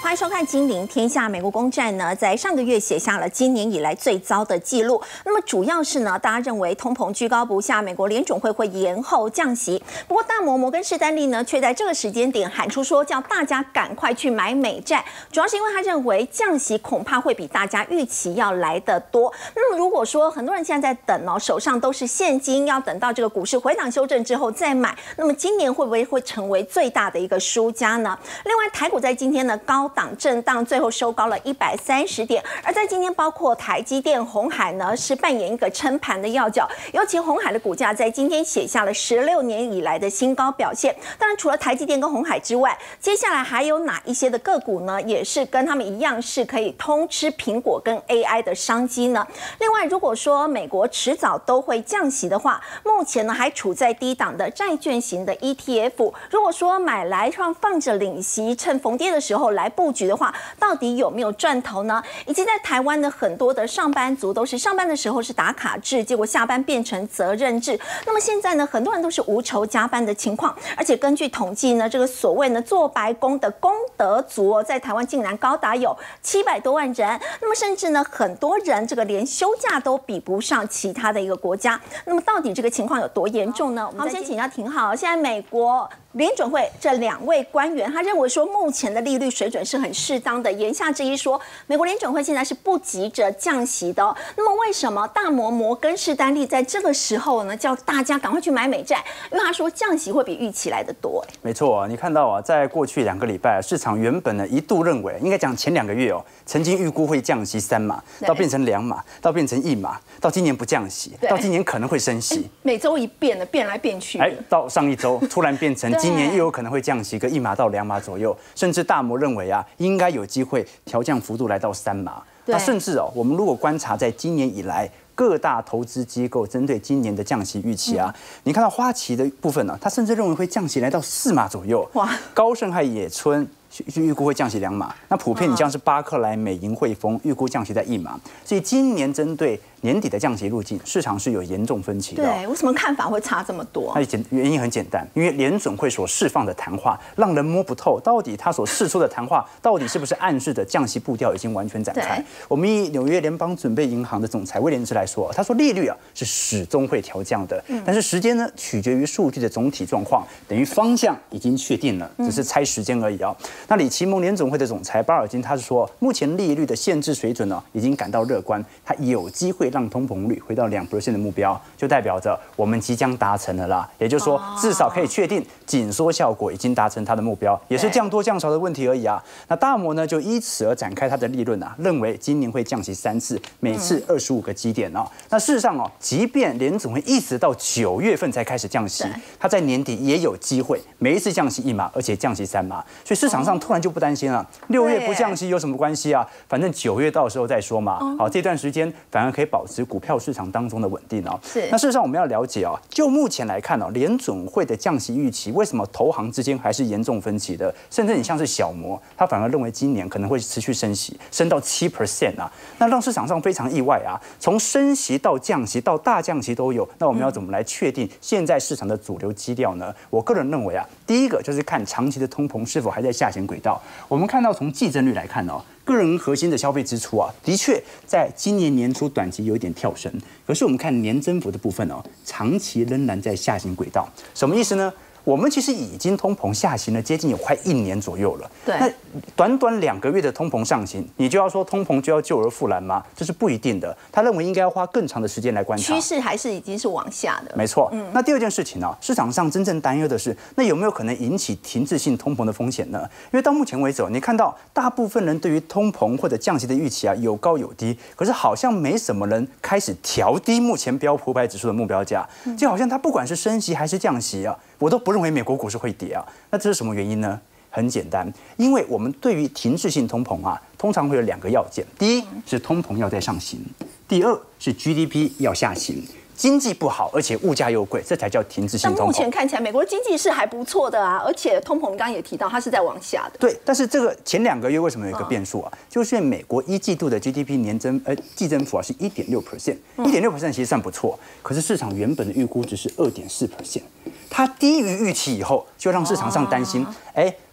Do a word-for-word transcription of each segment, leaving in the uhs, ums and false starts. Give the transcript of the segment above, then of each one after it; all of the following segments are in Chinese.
欢迎收看《金陵天下》。美国公债呢，在上个月写下了今年以来最糟的记录。那么主要是呢，大家认为通膨居高不下，美国联准会会延后降息。不过大摩摩根士丹利呢，却在这个时间点喊出说，叫大家赶快去买美债，主要是因为他认为降息恐怕会比大家预期要来得多。那么如果说很多人现在在等哦，手上都是现金，要等到这个股市回档修正之后再买，那么今年会不会会成为最大的一个输家呢？另外，台股在今天呢高档震荡，最后收高了一百三十点。而在今天，包括台积电、鸿海呢，是扮演一个撑盘的要角。尤其鸿海的股价在今天写下了十六年以来的新高表现。当然，除了台积电跟鸿海之外，接下来还有哪一些的个股呢？也是跟他们一样，是可以通吃苹果跟 A I 的商机呢？另外，如果说美国迟早都会降息的话，目前呢还处在低档的债券型的 E T F， 如果说买来放放着领息，趁逢跌的时候来布局的话，到底有没有赚头呢？以及在台湾的很多的上班族都是上班的时候是打卡制，结果下班变成责任制。那么现在呢，很多人都是无酬加班的情况，而且根据统计呢，这个所谓呢做白工的工德族哦，在台湾竟然高达有七百多万人。那么甚至呢，很多人这个连休假都比不上其他的一个国家。那么到底这个情况有多严重呢？我们先请教廷浩，现在美国联准会这两位官员，他认为说目前的利率水准是很适当的，言下之意说，美国联准会现在是不急着降息的哦。那么为什么大摩摩根士丹利在这个时候呢，叫大家赶快去买美债？因为他说降息会比预期来的多。 没错啊，你看到啊，在过去两个礼拜，市场原本呢一度认为，应该讲前两个月哦，曾经预估会降息三码，到变成两码，到变成一码，到今年不降息，到今年可能会升息， 每周一变的，变来变去。 哎，到上一周突然变成今年又有可能会降息个一码到两码左右，甚至大摩认为啊，应该有机会调降幅度来到三码。那甚至哦，我们如果观察在今年以来各大投资机构针对今年的降息预期啊，嗯、你看到花旗的部分呢、啊，它甚至认为会降息来到四码左右。哇！高盛和野村预估会降息两码，那普遍你像是巴克莱、美银、汇丰预估降息在一码，所以今年针对年底的降息路径，市场是有严重分歧的。 对，为什么看法会差这么多？ 那简原因很简单，因为联准会所释放的谈话让人摸不透，到底他所释出的谈话到底是不是暗示的降息步调已经完全展开。我们以纽约联邦准备银行的总裁威廉斯来说，他说利率啊是始终会调降的，但是时间呢取决于数据的总体状况，等于方向已经确定了，只是猜时间而已啊。那里奇蒙联总会的总裁巴尔金他是说，目前利率的限制水准呢已经感到乐观，它有机会让通膨率回到两 percent 的目标，就代表着我们即将达成了啦。也就是说，至少可以确定紧缩效果已经达成它的目标，也是降多降少的问题而已啊。那大摩呢就依此而展开它的立论啊，认为今年会降息三次，每次二十五个基点哦。那事实上哦，即便联总会一直到九月份才开始降息，它在年底也有机会每一次降息一码，而且降息三码，所以市场上突然就不担心了。六月不降息有什么关系啊？反正九月到时候再说嘛。好，这段时间反而可以保持股票市场当中的稳定哦。是。那事实上我们要了解哦，就目前来看哦，联准会的降息预期为什么投行之间还是严重分歧的？甚至你像是小摩，他反而认为今年可能会持续升息，升到七 percent 啊，那让市场上非常意外啊。从升息到降息到大降息都有，那我们要怎么来确定现在市场的主流基调呢？我个人认为啊，第一个就是看长期的通膨是否还在下行轨道。我们看到从季增率来看哦，个人核心的消费支出啊，的确在今年年初短期有一点跳升，可是我们看年增幅的部分哦，长期仍然在下行轨道。什么意思呢？我们其实已经通膨下行了接近有快一年左右了。对，那短短两个月的通膨上行，你就要说通膨就要救而复燃吗？这是不一定的。他认为应该要花更长的时间来观察。 趋势还是已经是往下的。 没错。嗯。那第二件事情呢、啊，市场上真正担忧的是，那有没有可能引起停滞性通膨的风险呢？因为到目前为止，你看到大部分人对于通膨或者降息的预期啊有高有低，可是好像没什么人开始调低目前标普百指数的目标价，就好像它不管是升息还是降息啊，我都不认为美国股市会跌啊，那这是什么原因呢？很简单，因为我们对于停滞性通膨啊，通常会有两个要件：第一是通膨要再上行，第二是 G D P 要下行。经济不好，而且物价又贵，这才叫停滞性通膨。 但目前看起来，美国的经济是还不错的啊，而且通膨刚刚也提到，它是在往下的。 对，但是这个前两个月为什么有一个变数啊？嗯、就是美国一季度的 G D P 年增呃季增幅啊是一点六 percent， 一点六 percent 其实算不错，可是市场原本的预估值是二点四 percent， 它低于预期以后，就让市场上担心，哎、哦。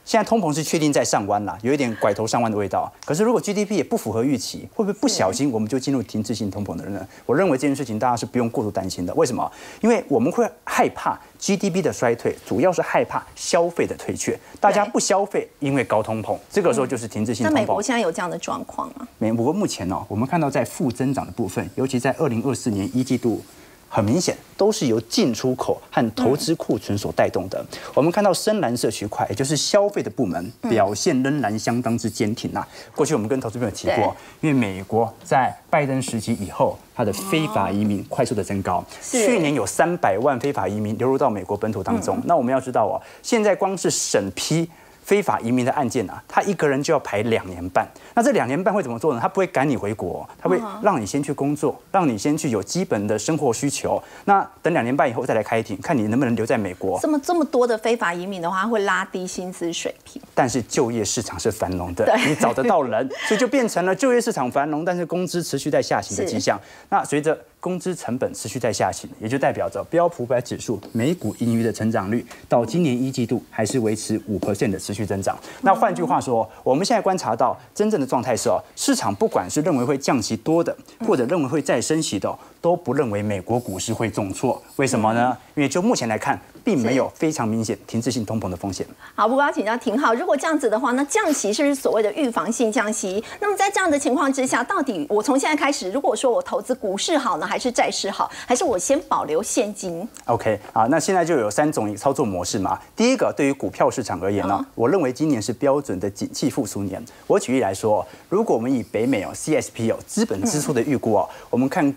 现在通膨是确定在上弯啦，有一点拐头上弯的味道。可是如果 G D P 也不符合预期，会不会不小心我们就进入停滞性通膨的呢？我认为这件事情大家是不用过度担心的。为什么？因为我们会害怕 G D P 的衰退，主要是害怕消费的退却。大家不消费，因为高通膨，这个时候就是停滞性通膨。 那美国现在有这样的状况吗？ 美国目前哦，我们看到在负增长的部分，尤其在二零二四年一季度。很明显，都是由进出口和投资库存所带动的。嗯、我们看到深蓝色区块，也就是消费的部门表现仍然相当之坚挺啊。过去我们跟投资朋友提过，因为美国在拜登时期以后，它的非法移民快速的增高，去年有三百万非法移民流入到美国本土当中。嗯、那我们要知道哦，现在光是审批非法移民的案件啊，他一个人就要排两年半。那这两年半会怎么做呢？他不会赶你回国，他会让你先去工作，让你先去有基本的生活需求。那等两年半以后再来开庭，看你能不能留在美国。 这么这么多的非法移民的话，会拉低薪资水平。 但是就业市场是繁荣的，你找得到人，所以就变成了就业市场繁荣，但是工资持续在下行的迹象。那随着工资成本持续在下行，也就代表着标普五百指数每股盈余的成长率到今年一季度还是维持五 percent 的持续增长。那换句话说，我们现在观察到真正的状态是哦，市场不管是认为会降息多的，或者认为会再升息的，都不认为美国股市会重挫。为什么呢？因为就目前来看，并没有非常明显停滞性通膨的风险。 好，不过要请教廷浩，如果这样子的话，那降息是不是所谓的预防性降息？那么在这样的情况之下，到底我从现在开始，如果说我投资股市好呢，还是债市好，还是我先保留现金 ？OK 啊，那现在就有三种操作模式嘛。第一个，对于股票市场而言呢，嗯、我认为今年是标准的景气复苏年。我举例来说，如果我们以北美哦 C S P 哦资本支出的预估哦，嗯、我们看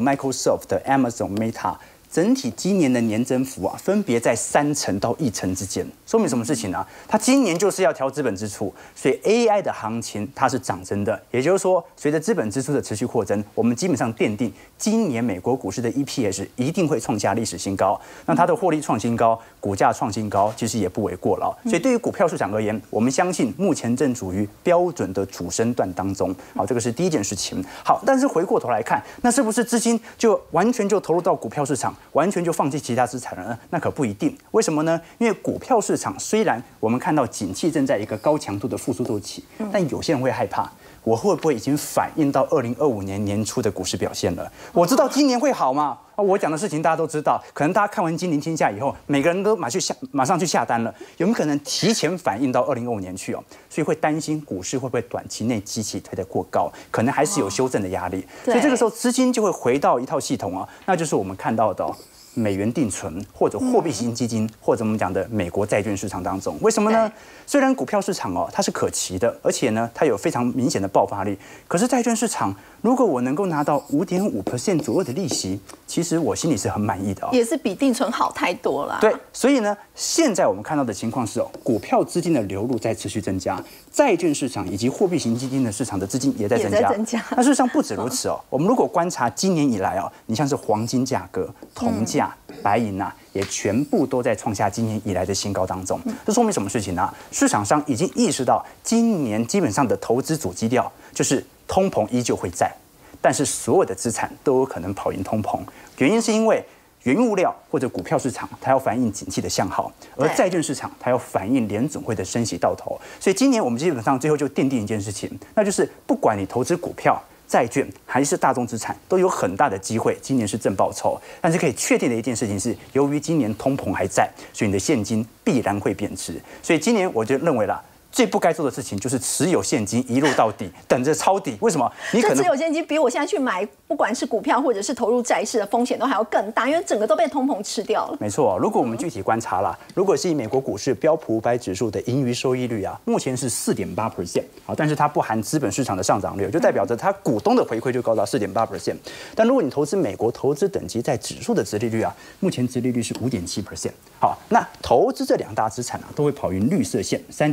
Google、Microsoft、Amazon、Meta。整体今年的年增幅啊，分别在三成到一成之间，说明什么事情呢、啊？它今年就是要调资本支出，所以 A I 的行情它是涨真的。也就是说，随着资本支出的持续扩增，我们基本上奠定今年美国股市的 E P S 一定会创下历史新高。那它的获利创新高，股价创新高，其实也不为过劳。所以对于股票市场而言，我们相信目前正处于标准的主升段当中。好，这个是第一件事情。好，但是回过头来看，那是不是资金就完全就投入到股票市场？完全就放弃其他资产了呢？那可不一定。为什么呢？因为股票市场虽然我们看到景气正在一个高强度的复苏周期，但有些人会害怕，我会不会已经反映到二零二五年年初的股市表现了？我知道今年会好吗？我讲的事情大家都知道，可能大家看完《金陵天下》以后，每个人都马去下马上去下单了，有没有可能提前反映到二零二五年去哦？所以会担心股市会不会短期内基期推得过高，可能还是有修正的压力。所以这个时候资金就会回到一套系统啊，那就是我们看到的、哦。美元定存或者货币型基金，或者我们讲的美国债券市场当中，为什么呢？虽然股票市场哦它是可期的，而且呢它有非常明显的爆发力，可是债券市场如果我能够拿到五点五 percent 左右的利息，其实我心里是很满意的哦， 也是比定存好太多了。 对，所以呢，现在我们看到的情况是哦，股票资金的流入在持续增加，债券市场以及货币型基金的市场的资金也在增加。 也在增加。 那事实上不止如此哦，我们如果观察今年以来哦，你像是黄金价格、铜价。嗯白银啊，也全部都在创下今年以来的新高当中。这说明什么事情呢？市场上已经意识到，今年基本上的投资主基调就是通膨依旧会在，但是所有的资产都有可能跑赢通膨。原因是因为原物料或者股票市场它要反映景气的向好，而债券市场它要反映联准会的升息到头。所以今年我们基本上最后就奠定一件事情，那就是不管你投资股票。债券还是大宗资产都有很大的机会，今年是正报酬。但是可以确定的一件事情是，由于今年通膨还在，所以你的现金必然会贬值。所以今年我就认为啦。最不该做的事情就是持有现金一路到底，等着抄底。为什么？ 你可能持有现金比我现在去买，不管是股票或者是投入债市的风险都还要更大，因为整个都被通膨吃掉了。 没错，如果我们具体观察啦，如果是以美国股市标普五百指数的盈余收益率啊，目前是四点八 percent， 好，但是它不含资本市场的上涨率，就代表着它股东的回馈就高达四点八 percent。但如果你投资美国投资等级在指数的殖利率啊，目前殖利率是五点七 percent。好，那投资这两大资产啊，都会跑赢绿色线三点五 percent。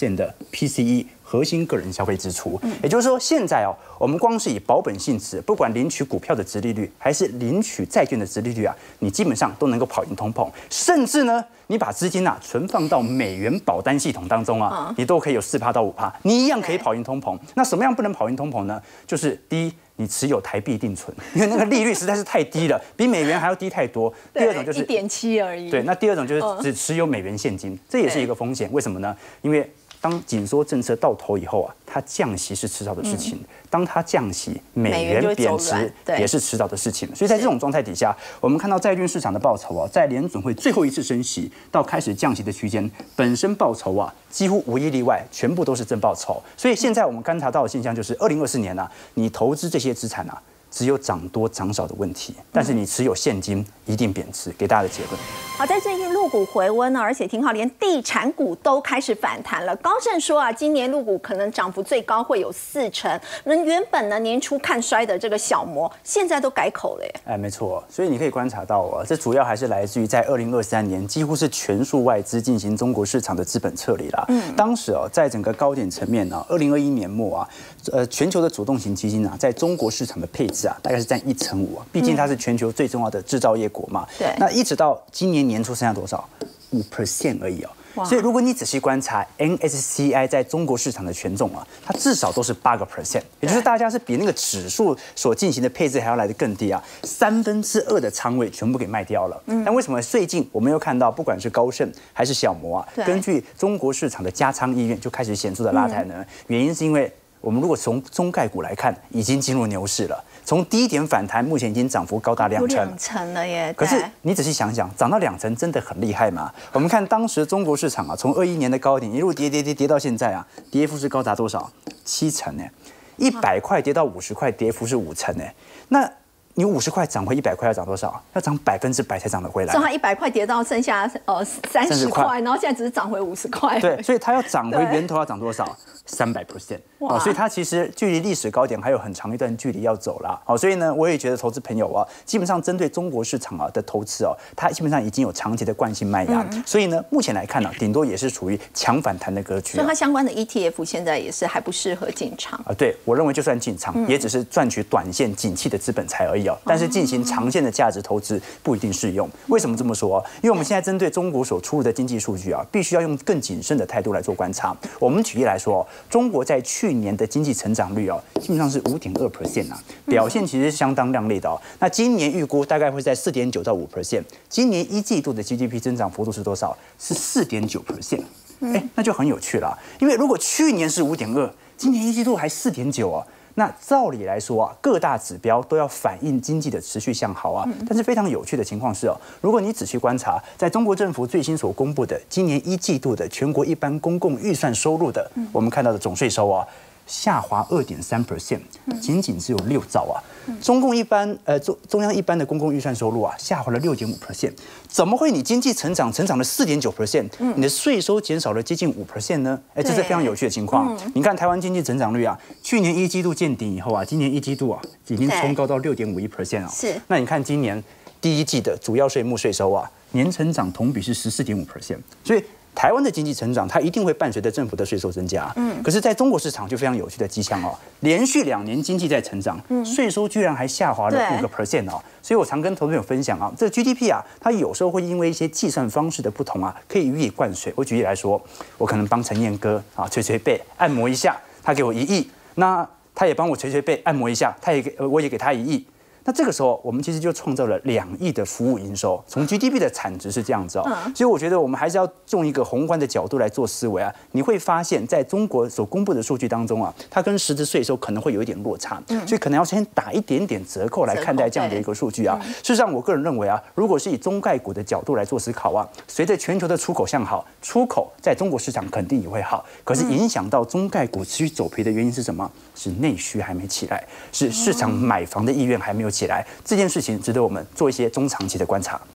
percent 的 P C E 核心个人消费支出。也就是说，现在哦，我们光是以保本性质，不管领取股票的殖利率，还是领取债券的殖利率啊，你基本上都能够跑赢通膨，甚至呢。你把资金啊存放到美元保单系统当中啊，你都可以有四趴到五趴，你一样可以跑赢通膨。那什么样不能跑赢通膨呢？就是第一，你持有台币定存，因为那个利率实在是太低了，比美元还要低太多。第二种就是一点七而已。 对，那第二种就是只持有美元现金，这也是一个风险。为什么呢？因为当紧缩政策到头以后啊，它降息是迟早的事情。嗯、当它降息，美元贬值也是迟早的事情。所以在这种状态底下，我们看到债券市场的报酬啊，在联准会最后一次升息到开始降息的区间，本身报酬啊几乎无一例外，全部都是正报酬。所以现在我们观察到的现象就是，二零二四年啊，你投资这些资产啊。只有涨多涨少的问题，但是你持有现金一定贬值。给大家的结论。 好，在最近陆股回温呢，而且听好，连地产股都开始反弹了。高盛说啊，今年陆股可能涨幅最高会有四成。那原本呢年初看衰的这个小摩，现在都改口了耶。 哎，没错，所以你可以观察到啊，这主要还是来自于在二零二三年几乎是全数外资进行中国市场的资本撤离啦。嗯，当时啊，在整个高点层面呢，二零二一年末啊，呃，全球的主动型基金啊，在中国市场的配置啊，大概是占一成五啊，毕竟它是全球最重要的制造业国嘛。对，那一直到今年年初剩下多少？五 percent 而已哦。所以如果你仔细观察 N S C I 在中国市场的权重啊，它至少都是八个 percent， 也就是大家是比那个指数所进行的配置还要来得更低啊，三分之二的仓位全部给卖掉了。嗯，但为什么最近我们又看到，不管是高盛还是小摩啊，根据中国市场的加仓意愿就开始显著的拉抬呢？嗯、原因是因为我们如果从中概股来看，已经进入牛市了。从低点反弹，目前已经涨幅高达两成， 两成了耶。 可是你仔细想想，涨到两成真的很厉害吗？我们看当时中国市场啊，从二一年的高点一路跌跌跌跌到现在啊，跌幅是高达多少？七成呢？一百块跌到五十块，跌幅是五成呢。那你五十块涨回一百块要涨多少？要涨百分之百才涨得回来。 所以它一百块跌到剩下呃三十块，然后现在只是涨回五十块。 对，所以它要涨回源头要涨多少？三百 percent 哦，所以它其实距离历史高点还有很长一段距离要走啦。好，所以呢，我也觉得投资朋友啊，基本上针对中国市场啊的投资哦，它基本上已经有长期的惯性卖压，嗯、所以呢，目前来看呢、啊，顶多也是属于强反弹的格局、啊。 所以它相关的 E T F 现在也是还不适合进场啊。对，我认为就算进场，嗯、也只是赚取短线景气的资本财而已哦。但是进行长线的价值投资不一定适用。为什么这么说？因为我们现在针对中国所出炉的经济数据啊，必须要用更谨慎的态度来做观察。我们举例来说，中国在去年的经济成长率哦，基本上是五点二 percent 啊，表现其实是相当亮丽的哦。那今年预估大概会在四点九到五 percent， 今年一季度的 G D P 增长幅度是多少？是四点九 percent。哎，那就很有趣了，因为如果去年是五点二，今年一季度还四点九啊。那照理来说啊，各大指标都要反映经济的持续向好啊。但是非常有趣的情况是哦，如果你仔细观察，在中国政府最新所公布的今年一季度的全国一般公共预算收入的，我们看到的总税收啊，下滑二点三 percent， 仅仅只有六兆啊。中共一般呃中中央一般的公共预算收入啊，下滑了六点五 percent， 怎么会你经济成长成长了四点九 percent， 你的税收减少了接近五 percent 呢？哎，这是非常有趣的情况。嗯、你看台湾经济成长率啊，去年一季度见顶以后啊，今年一季度啊已经冲高到六点五一 percent 啊。是。那你看今年第一季的主要税目税收啊，年成长同比是十四点五 percent， 所以。台湾的经济成长，它一定会伴随着政府的税收增加。嗯，可是在中国市场就非常有趣的迹象哦，连续两年经济在成长，税收居然还下滑了五个 percent 哦。所以我常跟投资朋友分享啊，这个 G D P 啊，它有时候会因为一些计算方式的不同啊，可以予以灌水。我举例来说，我可能帮陈彦哥啊捶捶背，按摩一下，他给我一亿，那他也帮我捶捶背，按摩一下，他也给我也给他一亿。那这个时候，我们其实就创造了两亿的服务营收。从 G D P 的产值是这样子哦，所以我觉得我们还是要用一个宏观的角度来做思维啊。你会发现在中国所公布的数据当中啊，它跟实质税收可能会有一点落差，所以可能要先打一点点折扣来看待这样的一个数据啊。事实上，我个人认为啊，如果是以中概股的角度来做思考啊，随着全球的出口向好，出口在中国市场肯定也会好。可是影响到中概股持续走皮的原因是什么？是内需还没起来，是市场买房的意愿还没有起来。这件事情值得我们做一些中长期的观察。